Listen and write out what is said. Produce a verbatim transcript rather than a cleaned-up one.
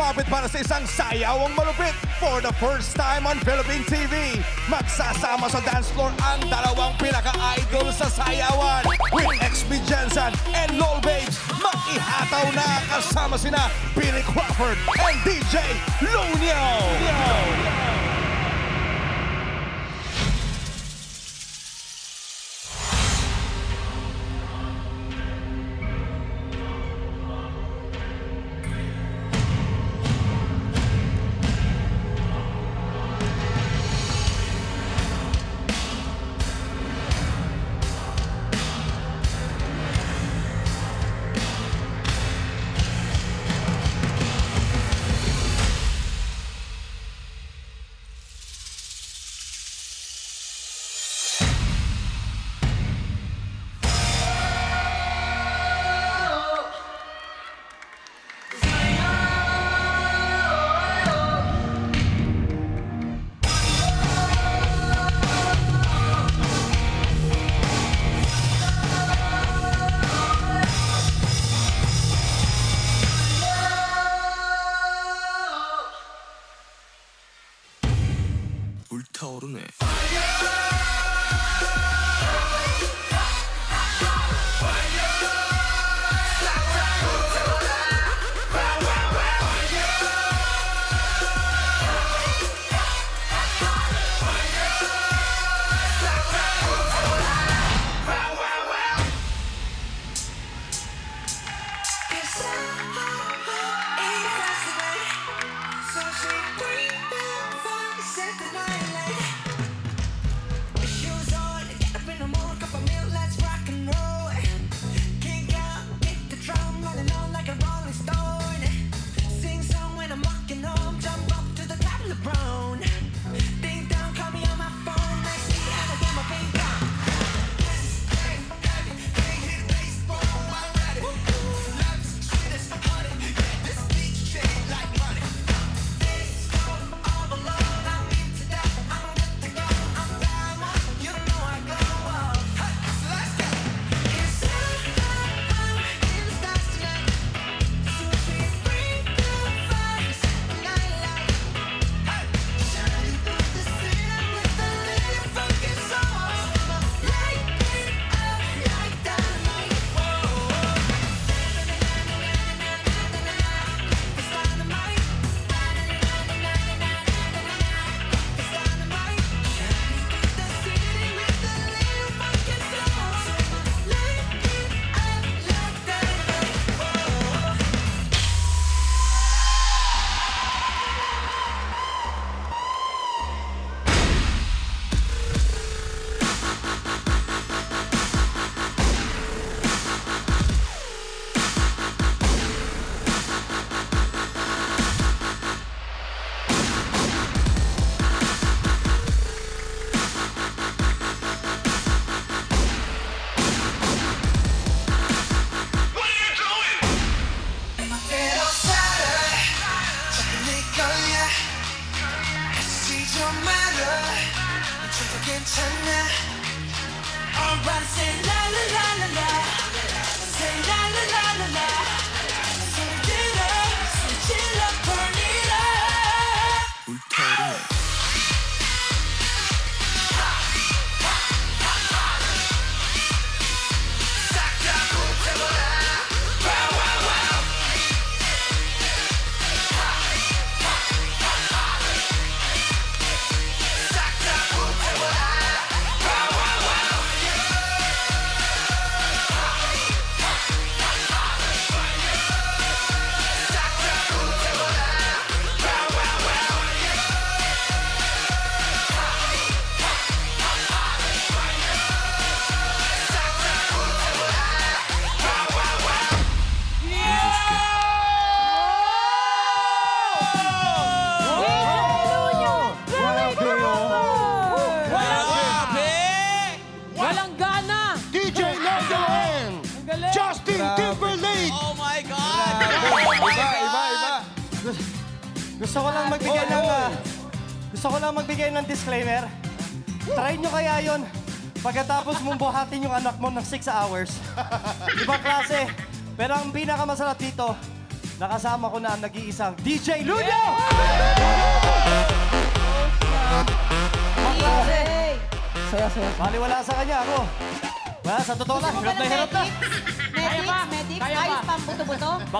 sumapit para sa isang sayawang malupit for the first time on Philippine T V. Magsasama sa dance floor ang dalawang pinaka-idol sa sayawan with X B Jensen and LOL Babes. Mag-ihataw na kasama sina Billy Crawford and D J Lunio. 불타오르네. Gusto ko lang magbigay ng uh, gusto ko lang magbigay ng disclaimer. Try nyo kaya yon pagkatapos mong buhatin yung anak mo ng six hours. Ibang klase. Pero ang pinakamasarap dito, nakasama ko na ang nag-iisang D J Luño! D J! Saya, saya. Baliwala sa kanya ako. Wala, sa totoo lang, hirap na hirap na. Medics, medics, ayos pang buto-buto.